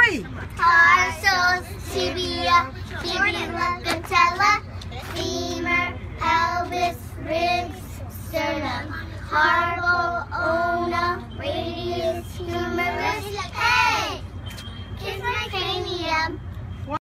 Say. Tarsus, tibia, fibula, patella, femur, pelvis, ribs, sternum, carpal